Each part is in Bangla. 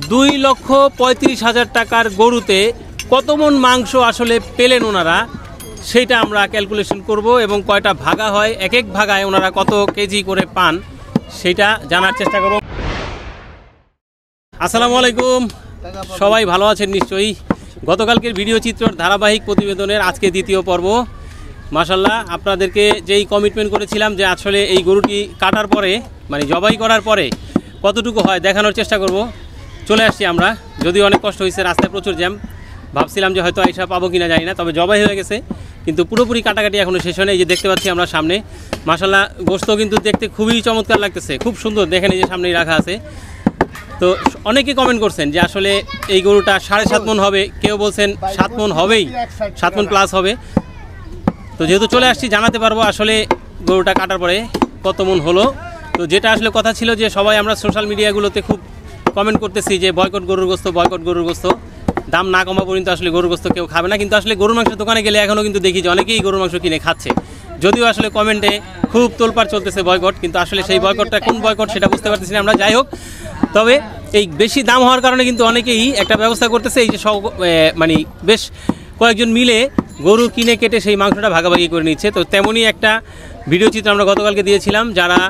2,35,000 টাকার গরুতে কত মন মাংস আসলে পেলেন ওনারা, সেইটা আমরা ক্যালকুলেশন করব এবং কয়টা ভাগা হয়, এক এক ভাগায় ওনারা কত কেজি করে পান সেটা জানার চেষ্টা করব। আসসালামু আলাইকুম, সবাই ভালো আছেন নিশ্চয়ই। গতকালকের ভিডিও চিত্রর ধারাবাহিক প্রতিবেদনের আজকে দ্বিতীয় পর্ব। মাশাআল্লাহ, আপনাদেরকে যেই কমিটমেন্ট করেছিলাম যে আসলে এই গরুটি কাটার পরে মানে জবাই করার পরে কতটুকু হয় দেখানোর চেষ্টা করব। চলে আসছি আমরা, যদিও অনেক কষ্ট হয়েছে, রাস্তায় প্রচুর জ্যাম। ভাবছিলাম যে হয়তো আইসা পাবো কিনা জানি না, তবে জবাই হয়ে গেছে, কিন্তু পুরোপুরি কাটাকাটি এখনও শেষ হয় না। এই যে দেখতে পাচ্ছি আমরা সামনে, মাশাআল্লাহ গোশত কিন্তু দেখতে খুবই চমৎকার লাগতেছে, খুব সুন্দর। দেখেন এই যে সামনেই রাখা আছে। তো অনেকে কমেন্ট করছেন যে আসলে এই গরুটা 7.5 মন হবে, কেউ বলছেন 7 মন হবেই, 7 মন প্লাস হবে। তো যেহেতু চলে আসছি জানাতে পারবো আসলে গরুটা কাটার পরে কত মন হলো। তো যেটা আসলে কথা ছিল যে সবাই আমরা সোশ্যাল মিডিয়াগুলোতে খুব কমেন্ট করতেছি যে বয়কট গরুর গোশত, বয়কট গরুর গোশত, দাম না কমা পর্যন্ত আসলে গরুর গোশত কেউ খাবে না। কিন্তু আসলে গরুর মাংসের দোকানে গেলে এখনও কিন্তু দেখি যে অনেকেই গরুর মাংস কিনে খাচ্ছে, যদিও আসলে কমেন্টে খুব তোলপাড় চলতেছে বয়কট, কিন্তু আসলে সেই বয়কটটা কোন বয়কট সেটা বুঝতে পারতেছি না আমরা। যাই হোক, তবে এই বেশি দাম হওয়ার কারণে কিন্তু অনেকেই একটা ব্যবস্থা করতেছে, এই যে মানে বেশ কয়েকজন মিলে গরু কিনে কেটে সেই মাংসটা ভাগাভাগি করে নিচ্ছে। তো তেমনই একটা ভিডিও চিত্র আমরা গতকালকে দিয়েছিলাম, যারা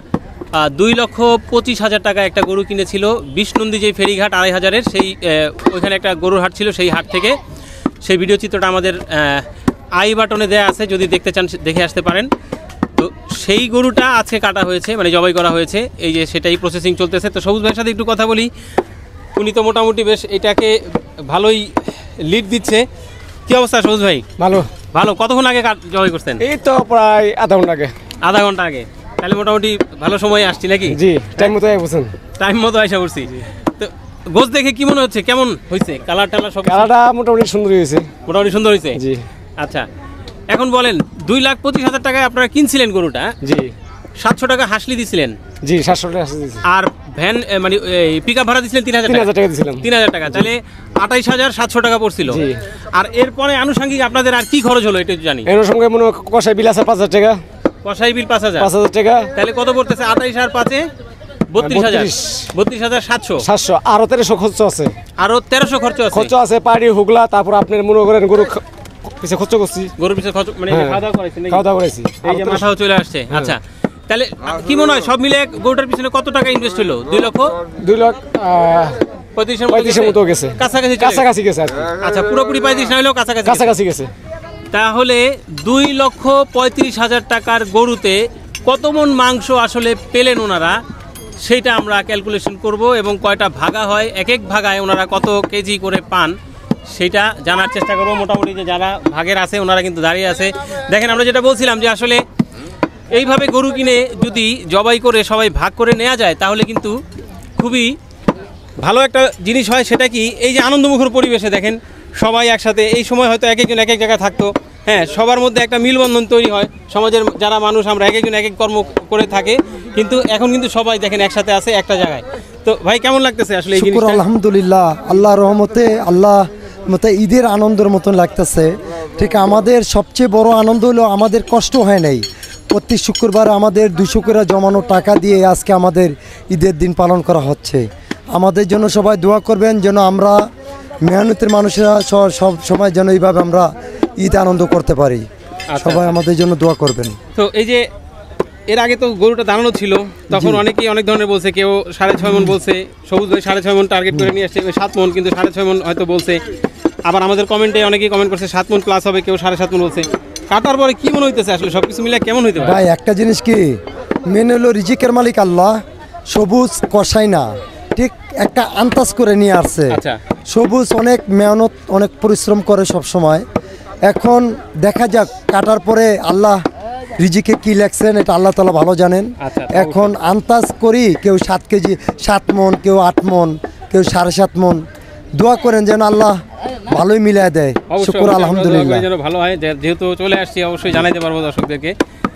2,25,000 টাকা একটা গরু কিনেছিল বিষ্ণুনন্দী যে ফেরিঘাট 2,500-এর, সেই ওইখানে একটা গরুর হাট ছিল, সেই হাট থেকে সেই ভিডিও চিত্রটা আমাদের আই বাটনে দেয়া আছে, যদি দেখতে চান দেখে আসতে পারেন। তো সেই গরুটা আজকে কাটা হয়েছে, মানে জবাই করা হয়েছে, এই যে সেটাই প্রসেসিং চলতেছে। তো সবুজ ভাইয়ের সাথে একটু কথা বলি, উনি তো মোটামুটি বেশ এটাকে ভালোই লিড দিচ্ছে। কি অবস্থা সবুজ ভাই? ভালো ভালো। কতক্ষণ আগে জবাই করছেন? এই তো প্রায় আধা ঘন্টা আগে। আধা ঘন্টা আগে? তাহলে মোটামুটি ভালো সময় আসছি নাকি? জি, টাইম মতো বলছেন। টাইম মতো আইসা পড়ছি। তো গোশ দেখে কি মনে হচ্ছে, কেমন হয়েছে? কালার টালার সব? কালারটা মোটামুটি সুন্দর হয়েছে। মোটামুটি সুন্দর হয়েছে? জি। আচ্ছা, এখন বলেন 2,25,000 টাকায় আপনারা কিনছিলেন গরুটা? জি। 700 টাকা হাসলি দিছিলেন? জি, 700 টাকা হাসলি দিছি। আর ভ্যান মানে পিকআপ ভাড়া দিছিলেন 3,000 টাকা দিছিলাম। 3,000 টাকা, তাহলে 28,700 টাকা পড়ছিল। জি। আর এরপরে আনুষঙ্গিক আপনাদের আর কি খরচ হলো এটা জানি? এর সঙ্গে মনে কষাই বিল আছে 5,000 টাকা। কষাই বিল 5,000 টাকা, তাহলে কত পড়তেছে? 28 আর 5-এ 32,000। 32,700। আরো 1300 খরচ আছে। আরো 1300 খরচ আছে, পাড়ি হুগলা, তারপর আপনার মনে করেন গরু পিছে খরচ করছি, গরুর পিছে খরচ মানে খাওয়া দাওয়া করেছি নাকি? খাওয়া দাওয়া করেছি, এই যে মাথাও চলে আসছে। আচ্ছা, তাহলে কি মনে হয় সব মিলে গরুটার পিছনে কত টাকা ইনভেস্ট হলো? 2,35,000 মতো গেছে, কাছাকাছি গেছে। আচ্ছা, পুরোপুরি 35 না হলেও কাছাকাছি গেছে। তাহলে 2,35,000 টাকার গরুতে কত মন মাংস আসলে পেলেন ওনারা, সেইটা আমরা ক্যালকুলেশন করব এবং কয়টা ভাগা হয়, এক এক ভাগায় ওনারা কত কেজি করে পান সেটা জানার চেষ্টা করব। মোটামুটি যে যারা ভাগের আছে ওনারা কিন্তু দাঁড়িয়ে আছে। দেখেন, আমরা যেটা বলছিলাম যে আসলে এইভাবে গরু কিনে যদি জবাই করে সবাই ভাগ করে নেওয়া যায় তাহলে কিন্তু খুবই ভালো একটা জিনিস হয়। সেটা কি, এই যে আনন্দমুখর পরিবেশে দেখেন সবাই একসাথে, এই সময় হয়তো এক একজন এক এক জায়গায় থাকতো, হ্যাঁ, সবার মধ্যে একটা মিলবন্ধন তৈরি হয়। সমাজের যারা মানুষ আমরা এক একজন এক এক কর্ম করে থাকে, কিন্তু এখন কিন্তু সবাই দেখেন একসাথে আছে একটা জায়গায়। তো ভাই, কেমন লাগতেছে আসলে এই জিনিসটা? আলহামদুলিল্লাহ, আল্লাহর রহমতে, আল্লাহ মতে ঈদের আনন্দের মতন লাগতেছে। ঠিক, আমাদের সবচেয়ে বড় আনন্দ হলো আমাদের কষ্ট হয় নাই। প্রতি শুক্রবার আমাদের 200 করে জমানো টাকা দিয়ে আজকে আমাদের ঈদের দিন পালন করা হচ্ছে। আমাদের জন্য সবাই দোয়া করবেন যেন আমরা মেহনতের মানুষেরা সব সময় যেন এইভাবে আমরা ঈদ আনন্দ করতে পারি। সবাই আমাদের জন্য দোয়া করবেন। তো এই যে এর আগে তো গরুটা দাঁড়ানো ছিল, তখন অনেকেই অনেক ধরনের বলছে, কেউ 6.5 মন বলছে, সবুজ ভাই 6.5 মন টার্গেট করে নিয়ে আসছে, 7 মন, কিন্তু 6.5 মন হয়তো বলছে। আবার আমাদের কমেন্টে অনেকেই কমেন্ট করছে 7 মন প্লাস হবে, কেউ 7.5 মন বলছে। কাটার পরে কি মনে হইতেছে আসলে সবকিছু মিলে কেমন হইতে পারে? ভাই, একটা জিনিস কি, মেনে হলো রিজিকের মালিক আল্লাহ, সবুজ কষাই না, ঠিক একটা আন্দাজ করে নিয়ে আসছে। সবুজ অনেক মেহনত, অনেক পরিশ্রম করে সব সময়। এখন দেখা যাক কাটার পরে আল্লাহ রিজিকে কি লেখছেন এটা আল্লাহ তাআলা ভালো জানেন। এখন আন্দাজ করি, কেউ 7 কেজি 7 মন, কেউ 8 মন, কেউ 7.5 মন। দোয়া করেন যেন আল্লাহ ভালোই মিলিয়ে দেয়। শুকর আলহামদুলিল্লাহ, যেন ভালো হয়। যেহেতু চলে আসছি অবশ্যই জানাইতে পারবো দর্শকদেরকে।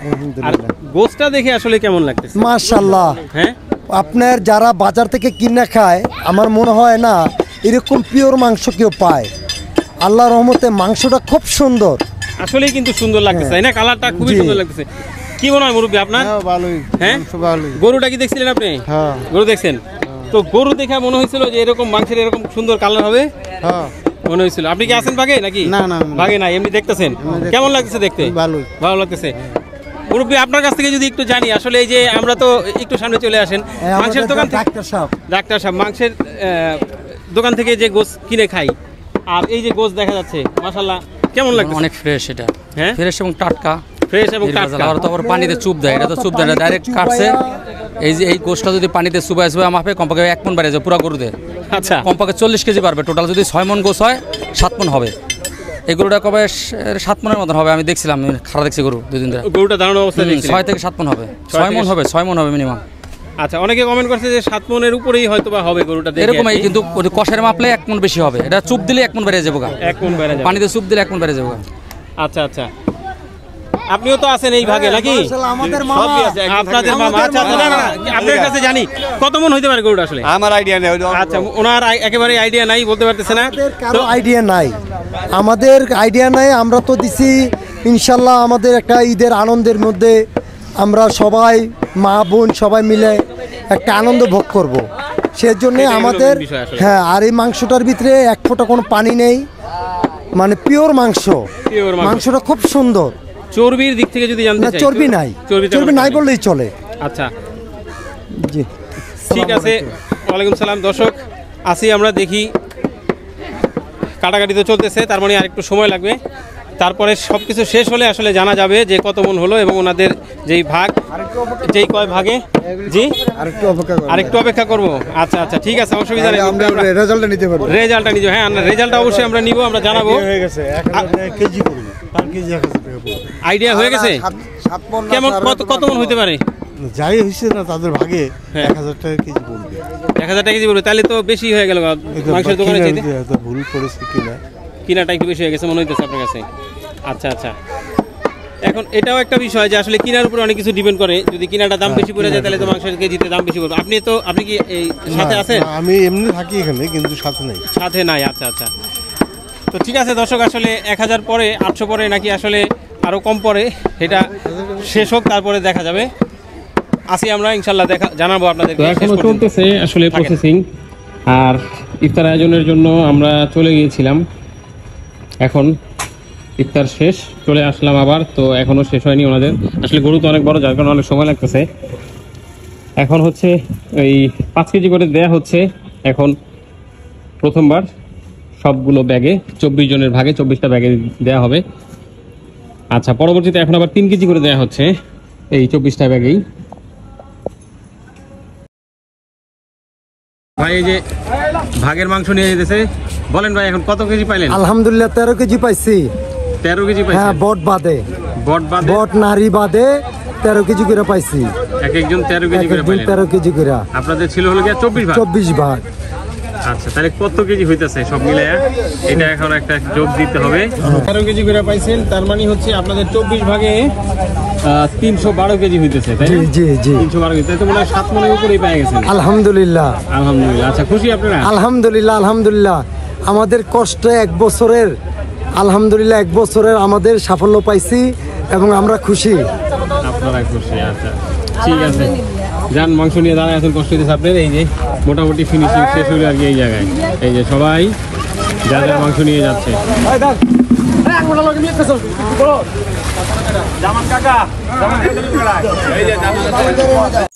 আর গোশতটা দেখে আসলে কেমন লাগতেছে? মাশাআল্লাহ। হ্যাঁ, আপনার যারা বাজার থেকে কিনে খায় আমার মনে হয় না এরকম পিওর মাংস কেউ পায়। আল্লাহর রহমতে মাংসটা খুব সুন্দর, আসলেই কিন্তু সুন্দর লাগতেছে, তাই না? কালারটা খুবই সুন্দর লাগতেছে। কি মনে হয় মুরব্বী আপনার? ভালোই। হ্যাঁ, গরুটা কি দেখছিলেন আপনি? হ্যাঁ, গরু দেখছেন? তো গরু দেখে মনে হয়েছিল যে এরকম মাংসের এরকম সুন্দর কালার হবে, হ্যাঁ মনে হয়েছিল। আপনি কি আছেন বাগে নাকি? না না বাগে নাই, এমনি দেখতেছেন। কেমন লাগতেছে দেখতে? ভালোই। ভালো লাগতেছে। মুরব্বী, আপনার কাছ থেকে যদি একটু জানি, আসলে এই যে আমরা তো একটু সামনে চলে আসেন মাংসের দোকান থেকে, ডাক্তার সাহেব মাংসের দোকান থেকে যে গোস কিনে খাই, আর এই যে গোস দেখা যাচ্ছে মাশাআল্লাহ, কেমন লাগছে? অনেক ফ্রেশ এটা, হ্যাঁ ফ্রেশ এবং টাটকা। ফ্রেশ এবং টাটকা। আর তো আবার পানিতে চুপ দেয়, এটা তো চুপ দেয় না, ডাইরেক্ট কাটছে। এই যে এই গোশটা যদি পানিতে চুবাই মাপে কমপক্ষে 1 মণ বেড়ে যায় পুরো গরুতে। আচ্ছা, কমপক্ষে 40 কেজি পারবে টোটাল। যদি 6 মণ গোশ হয় 7 মণ হবে। এই গরুটা কবে 7 মণের মতন হবে, আমি দেখছিলাম, খারাপ দেখছি গরু 2 দিন ধরে। গরুটা দাঁড়ানো অবস্থায় দেখছি 6 থেকে 7 মণ হবে, 6 মণ হবে, 6 মণ হবে মিনিমাম। আচ্ছা, অনেকে কমেন্ট করছে যে 7 মণের উপরেই হয়তো বা হবে গরুটা দেখে। এরকমই, কিন্তু কষের মাপলে 1 মণ বেশি হবে। এটা চুপ দিলে 1 মণ বেড়ে যাবে, 1 মণ বেড়ে যাবে। পানিতে চুপ দিলে 1 মণ বেড়ে যাবে। আচ্ছা আচ্ছা, আপনিও তো আছেন এই ভাগে নাকি? আমাদের মামা। আপনাদের মামা। আচ্ছা, না না, আপনার কাছে জানি কত মণ হইতে পারে গরুটা আসলে? আমার আইডিয়া নেই। আচ্ছা, ওনার একেবারে আইডিয়া নাই, বলতে পারতেছে না। কারো আইডিয়া নাই, আমাদের আইডিয়া নাই। আমরা তো দিছি ইনশাল্লাহ আমাদের একটা ঈদের আনন্দের মধ্যে আমরা সবাই মা বোন সবাই মিলে একটা আনন্দ ভোগ করব। সেজন্য আমাদের, হ্যাঁ, আর এই মাংসটার ভিতরে 1 ফোঁটা কোনো পানি নেই, মানে পিওর মাংস। মাংসটা খুব সুন্দর। চর্বির দিক থেকে যদি জানতে চাই, চর্বি নাই, চর্বি নাই বললেই চলে। আচ্ছা, জি, ঠিক আছে। ওয়ালাইকুম সালাম। দর্শক, আসি আমরা, দেখি কাটাকাটি তো চলতেছে, তার মানে আর একটু সময় লাগবে। তারপরে সব কিছু শেষ হলে আসলে জানা যাবে যে কত মণ হলো এবং ওনাদের যেই ভাগ, যেই কয় ভাগে। জি, আরেকটু অপেক্ষা করব। আচ্ছা আচ্ছা, ঠিক আছে, অসুবিধা নেই। আমরা রেজাল্টটা নিতে পারবো। রেজাল্টটা নিব, হ্যাঁ, রেজাল্টটা অবশ্যই আমরা নিব, আমরা জানাবো। হয়ে গেছে, কেজি পড়বে, পার কেজি 1000 টাকা পড়বে। আইডিয়া হয়ে গেছে? কেমন, কত মণ হইতে পারে? যাই হইছে না তাদের ভাগে 1000 টাকা কেজি পড়বে। 1000 টাকা কেজি পড়বে, তাহলে তো বেশি হয়ে গেল মাংসের দোকানে চাইতে। ভুল করেছে কিনাটা একটু বেশি হয়ে গেছে মনে হইতেছে আপনার কাছে। আচ্ছা আচ্ছা, এখন এটাও একটা বিষয় যে আসলে কিনার উপরে অনেক কিছু ডিপেন্ড করে। যদি কিনাটা দাম বেশি পড়ে যায় তাহলে তো মাংসের কেজিতে দাম বেশি পড়বে। আপনি কি এই সাথে আছেন? আমি এমনি থাকি এখানে, কিন্তু সাথে নাই। সাথে নাই, আচ্ছা আচ্ছা। তো ঠিক আছে দর্শক, আসলে 1000 পরে 800 পরে নাকি আসলে আরও কম পরে, এটা শেষ হোক তারপরে দেখা যাবে। আসি আমরা, ইনশাল্লাহ জানাবো আপনাদের। এখনো চলতেছে আসলে প্রসেসিং, আর ইফতার আয়োজনের জন্য আমরা চলে গিয়েছিলাম। এখন ইফতার শেষ, চলে আসলাম আবার। তো এখনো শেষ হয়নি ওনাদের, আসলে গরু তো অনেক বড়, যার কারণে অনেক সময় লাগতেছে। এখন হচ্ছে এই 5 কেজি করে দেয়া হচ্ছে এখন প্রথমবার সবগুলো ব্যাগে, 24 জনের ভাগে 24টা ব্যাগে দেয়া হবে। আচ্ছা, পরবর্তীতে এখন আবার 3 কেজি করে দেয়া হচ্ছে এই 24টা ব্যাগেই। ভাই, এই যে ভাগের মাংস নিয়ে যেতেছে, বলেন ভাই এখন কত কেজি পাইলেন? আলহামদুলিল্লাহ 13 কেজি পাইছি। 13 কেজি পাইছি? হ্যাঁ, বট বাদে, বট নারী বাদে 13 কেজি করে পাইছি। একজন 13 কেজি করে পাইলেন? 13 কেজি করে। আপনাদের ছিল হলো গিয়া 24 ভাগ। 24 ভাগ। আচ্ছা, তাহলে কত কেজি হইতাছে সব মিলায়া? এটা এখন একটা যোগ দিতে হবে। 13 কেজি করে পাইছেন, তার মানে হচ্ছে আপনাদের 24 ভাগে 312 কেজি হইতেছে, তাই না? জি জি, 312 কেজি, তাই তো মনে হয় 7 মণের উপরেই পেয়ে গেছেন। আলহামদুলিল্লাহ, আলহামদুলিল্লাহ। আচ্ছা, খুশি আপনারা? আলহামদুলিল্লাহ, আলহামদুলিল্লাহ। আমাদের কষ্ট 1 বছরের, আলহামদুলিল্লাহ 1 বছরের আমাদের সাফল্য পাইছি এবং আমরা খুশি। আপনারা খুশি? আচ্ছা, ঠিক আছে, যান মাংস নিয়ে দাঁড়ায় আছেন, কষ্ট হইতেছে আপনার। এই যে মোটামুটি ফিনিশিং শেষ হলো আর কি এই জায়গায়। এই যে সবাই যা যা মাংস নিয়ে যাচ্ছে।